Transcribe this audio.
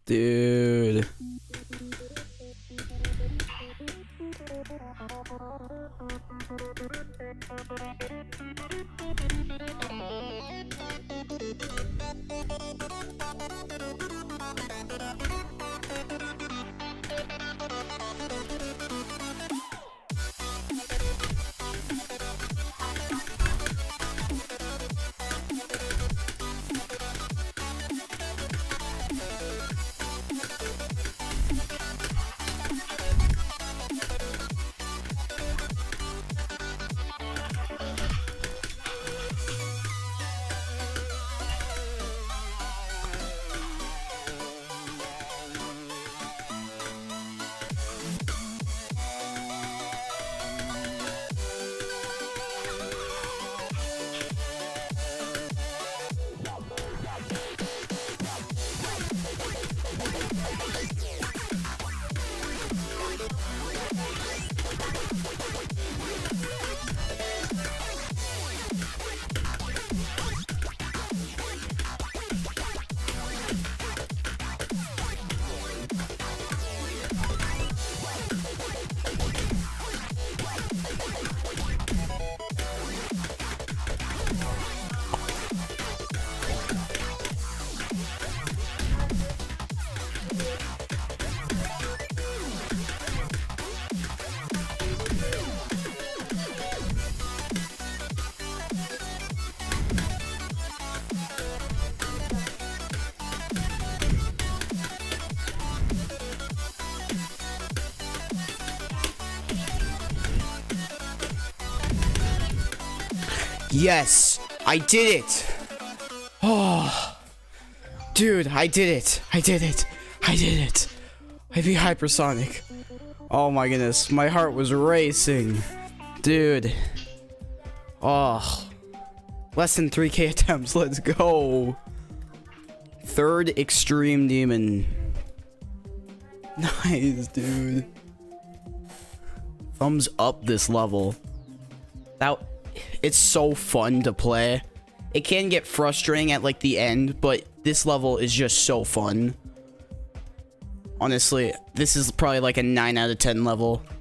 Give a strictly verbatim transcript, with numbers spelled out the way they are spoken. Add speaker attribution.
Speaker 1: Dude. Yes, I did it. Oh, dude, I did it. I did it. I did it. I beat HyperSonic. Oh my goodness, my heart was racing. Dude. Oh. Less than three K attempts, let's go. Third extreme demon. Nice, dude. Thumbs up this level. That, it's so fun to play. It can get frustrating at like the end, but this level is just so fun. Honestly, this is probably like a nine out of ten level.